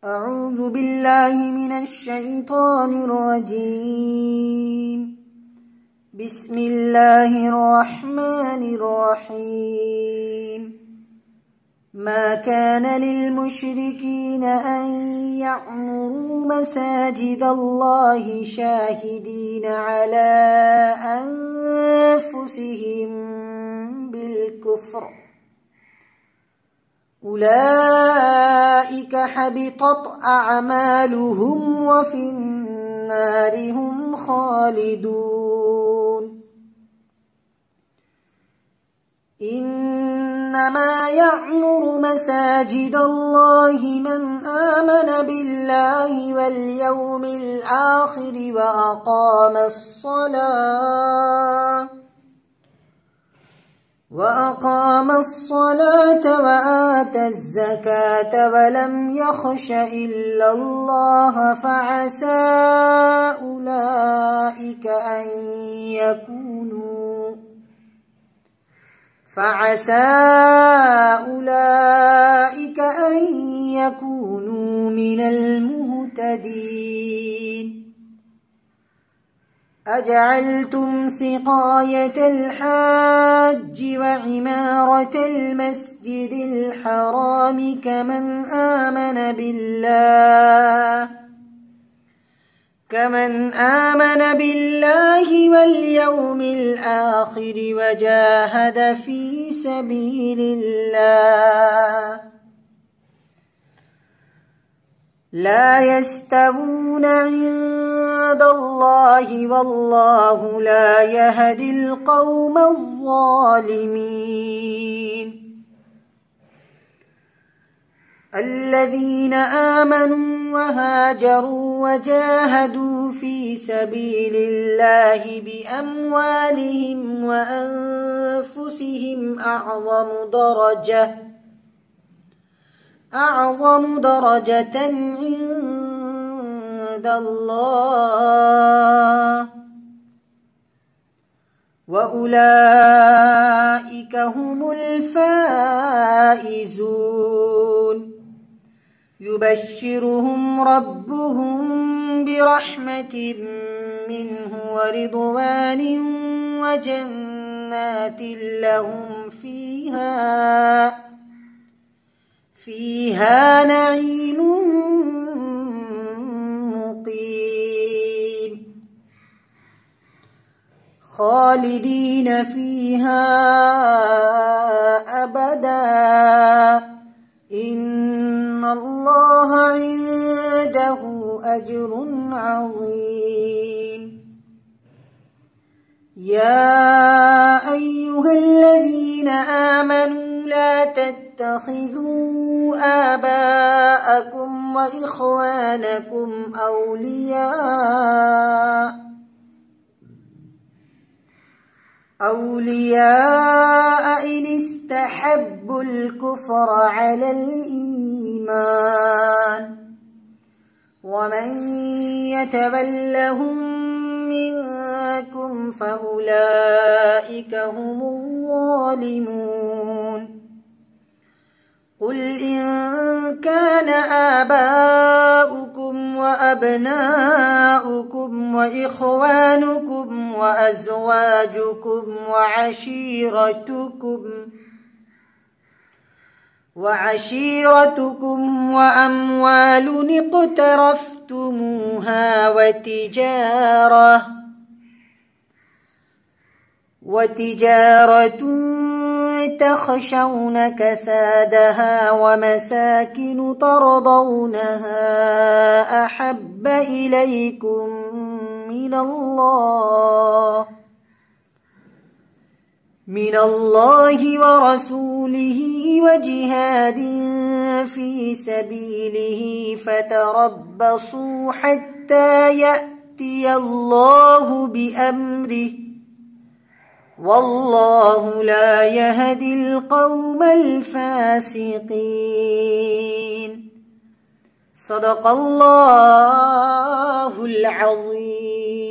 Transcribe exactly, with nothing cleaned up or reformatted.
أعوذ بالله من الشيطان الرجيم. بسم الله الرحمن الرحيم. ما كان للمشركين أن يعمروا مساجد الله شاهدين على أنفسهم بالكفر، أولئك حبطت أعمالهم وفي النار هم خالدون. إنما يعمر مساجد الله من آمن بالله واليوم الآخر وأقام الصلاة وأقام الصلاة وآتى الزكاة ولم يخش إلا الله فعسى أولئك أن يكونوا فعسى أولئك أن يكونوا من المهتدين. أجعلتم سقاية الحاج وعمارة المسجد الحرام كمن آمن بالله كمن آمن بالله واليوم الآخر وجاهد في سبيل الله لا يستوون عند الله والله لا يهدي القوم الظالمين. الذين آمنوا وهاجروا وجاهدوا في سبيل الله بأموالهم وأنفسهم أعظم درجة أعظم درجة عند الله وأولئك هم الفائزون. يبشرهم ربهم برحمة منه ورضوان وجنات لهم فيها فيها نعيم مقيم خالدين فيها أبدا إن الله عنده أجر عظيم. يا أيها الذين آمنوا لا تتخذوا آباءكم وإخوانكم أولياء أولياء إن استحبوا الكفر على الإيمان ومن يتولهم منكم فأولئك هم الظالمون. قل إن كان آباؤكم وأبناؤكم وإخوانكم وأزواجكم وعشيرتكم وعشيرتكم وأموال اقترفتموها وتجارة وتجارة تخشون كسادها ومساكن ترضونها أحب إليكم من الله من الله ورسوله وجهاد في سبيله فتربصوا حتى يأتي الله بأمره والله لا يهدي القوم الفاسقين. صدق الله العظيم.